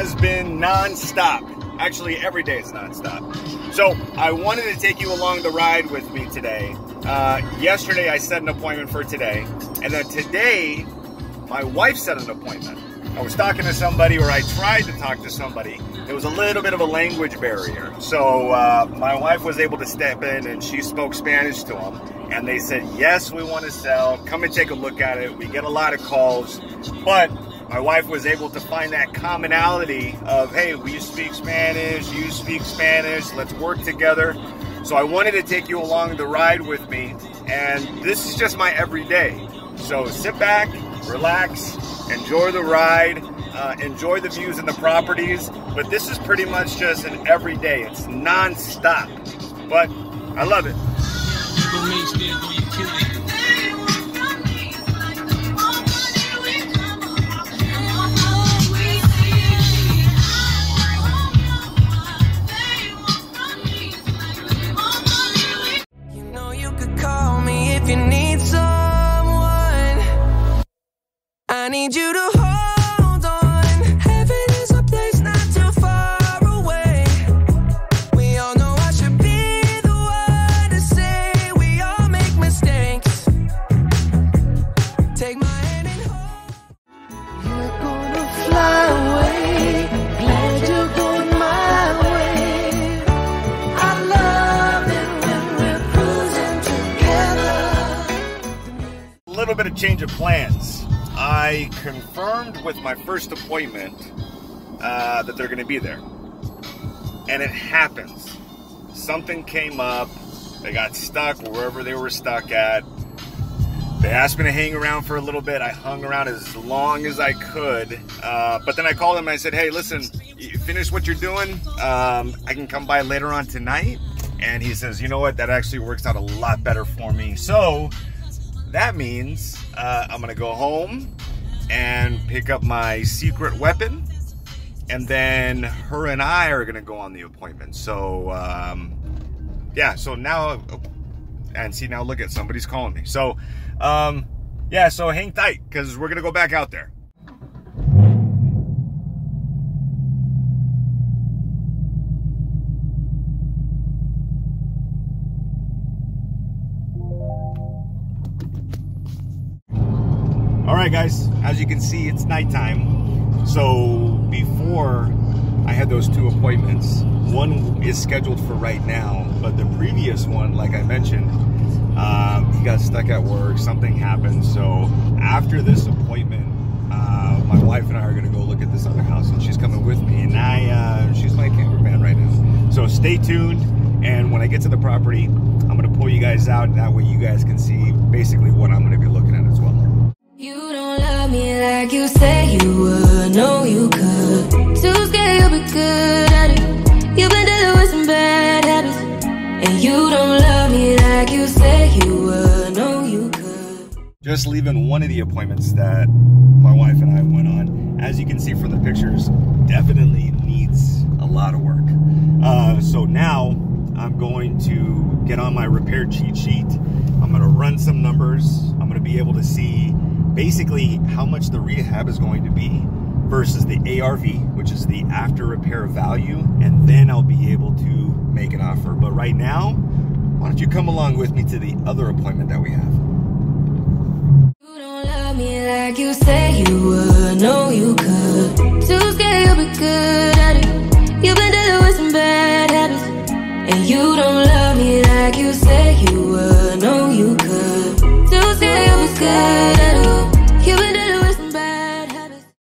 has been non-stop. Actually, every day is non-stop. So I wanted to take you along the ride with me today. Yesterday I set an appointment for today, and then today my wife set an appointment. I was talking to somebody, or I tried to talk to somebody. There was a little bit of a language barrier. So my wife was able to step in and she spoke Spanish to them. And they said, yes, we want to sell. Come and take a look at it. We get a lot of calls. But my wife was able to find that commonality of, hey, we speak Spanish, you speak Spanish, let's work together. So I wanted to take you along the ride with me. And this is just my everyday. So sit back, relax, enjoy the ride. Enjoy the views and the properties, but this is pretty much just an everyday. It's non-stop, but I love it. You know you could call me if you need someone. I need you to hold. A little bit of change of plans. I confirmed with my first appointment that they're going to be there, and it happens. Something came up. They got stuck wherever they were stuck at. They asked me to hang around for a little bit. I hung around as long as I could, but then I called him and I said, hey, listen, you finish what you're doing. I can come by later on tonight. And he says, you know what, that actually works out a lot better for me. So that means I'm gonna go home and pick up my secret weapon, and then her and I are gonna go on the appointment. So yeah, so now, and see, now look at, somebody's calling me. So yeah, so hang tight, because we're gonna go back out there. All right, guys, as you can see, it's nighttime. So before I had those two appointments, one is scheduled for right now, but the previous one, like I mentioned, he got stuck at work, something happened. So after this appointment, my wife and I are gonna go look at this other house, and she's coming with me, and she's my cameraman right now. So stay tuned, and when I get to the property, I'm gonna pull you guys out, and that way you guys can see basically what I'm gonna be looking at as well. You don't love me like you say you would, no you could. Too scared you'll be good at it. You've been dealing with some bad habits, and you don't love me like you say you would, no you could. Just leaving one of the appointments that my wife and I went on. As you can see from the pictures, definitely needs a lot of work. So now I'm going to get on my repair cheat sheet. I'm gonna run some numbers. I'm gonna be able to see basically how much the rehab is going to be versus the ARV, which is the after repair value, and then I'll be able to make an offer. But right now, why don't you come along with me to the other appointment that we have. You don't love me like you say you would, no you could. Too scared you'll be good at it. You've been dealing with some bad habits, and you don't love me like you say you would, no you could. Too scared you'll be good.